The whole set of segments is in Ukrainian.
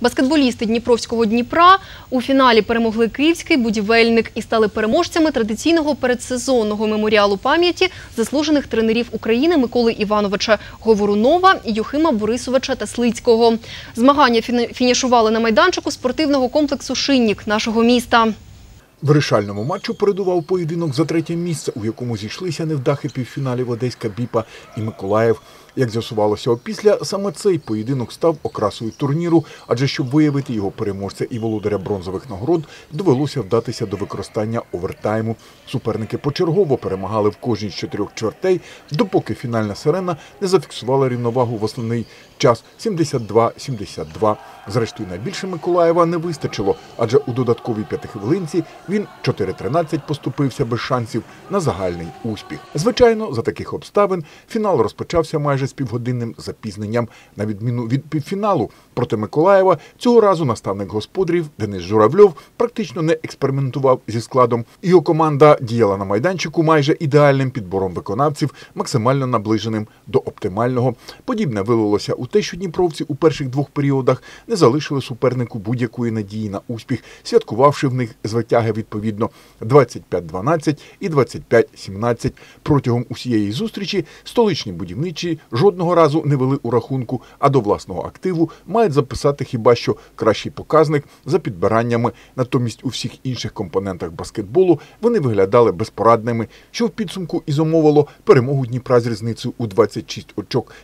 Баскетболісти Дніпровського «Дніпра» у фіналі перемогли київський «Будівельник» і стали переможцями традиційного передсезонного меморіалу пам'яті заслужених тренерів України Миколи Івановича Говорунова, Юхима Борисовича Таслицького. Змагання фінішували на майданчику спортивного комплексу «Шинник» нашого міста. Вирішальному матчу передував поєдинок за третє місце, у якому зійшлися невдахи півфіналів Одеська «Біпа» і Миколаїв. Як з'ясувалося опісля, саме цей поєдинок став окрасою турніру, адже щоб виявити його переможця і володаря бронзових нагород, довелося вдатися до використання овертайму. Суперники почергово перемагали в кожній з 4 чвертей, допоки фінальна сирена не зафіксувала рівновагу в основний час – 72-72. Зрештою, найбільше Миколаєва не вистачило, адже у додатковій п'ятихвилинці він 4-13 поступився без шансів на загальний успіх. Звичайно, за таких обставин фінал розпочався майже з півгодинним запізненням. На відміну від півфіналу проти Миколаєва, цього разу наставник господарів Денис Журавльов практично не експериментував зі складом. Його команда діяла на майданчику майже ідеальним підбором виконавців, максимально наближеним до оптимального. Подібне вилилося у те, що дніпровці у перших двох періодах не залишили супернику будь-якої надії на успіх, святкувавши в них з витяги відповідно 25-12 і 25-17. Протягом усієї зустрічі столичні будівничі жодного разу не вели у рахунку, а до власного активу мають записати хіба що кращий показник за підбираннями. Натомість у всіх інших компонентах баскетболу вони виглядали безпорадними, що в підсумку і зумовило перемогу Дніпра з різницею у 26 очок,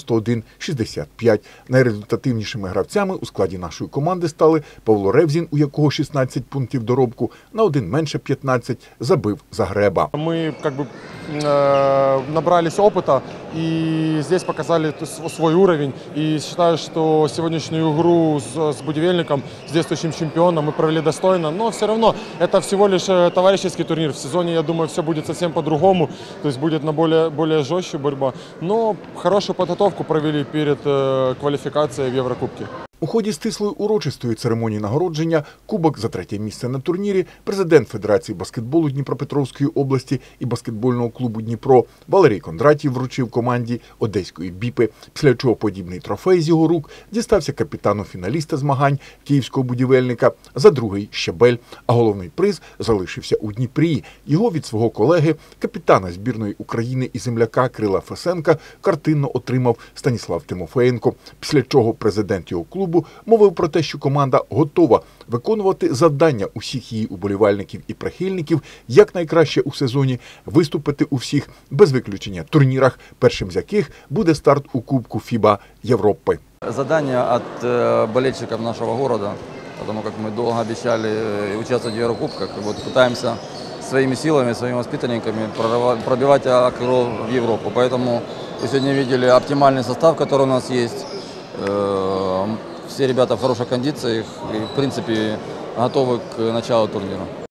91-65. Найрезультативнішими гравцями у складі нашої команди стали Павло Ревзін, у якого 16 пунктів доробку, на один менше 15 забив Загреба. Ми набрались опыта и здесь показали свой уровень. И считаю, что сегодняшнюю игру с Будівельником, с действующим чемпионом, мы провели достойно. Но все равно это всего лишь товарищеский турнир. В сезоне, я думаю, все будет совсем по-другому. То есть будет на более жесткая борьба. Но хорошую подготовку провели перед квалификацией в Еврокубке. У ході стислої урочистої церемонії нагородження кубок за третє місце на турнірі президент Федерації баскетболу Дніпропетровської області і баскетбольного клубу «Дніпро» Валерій Кондратів вручив команді Одеської «Біпи», після чого подібний трофей з його рук дістався капітану фіналіста змагань київського «Будівельника» за другий щабель, а головний приз залишився у Дніпрі. Його від свого колеги, капітана збірної України і земляка Крила Фесенка, картинно отримав Станіслав Тимофеєнко, після чого президент його клубу мовив про те, що команда готова виконувати завдання усіх її уболівальників і прихильників якнайкраще у сезоні, виступити у всіх, без виключення, турнірах, першим з яких буде старт у Кубку ФІБА Європи. Задание от болельщиков нашего города, потому как мы долго обещали участвовать в Еврокубках, вот пытаемся своими силами, своими воспитанниками пробивать окно в Европу. Поэтому вы сегодня видели оптимальный состав, который у нас есть. Все ребята в хороших кондициях и, в принципе, готовы к началу турнира.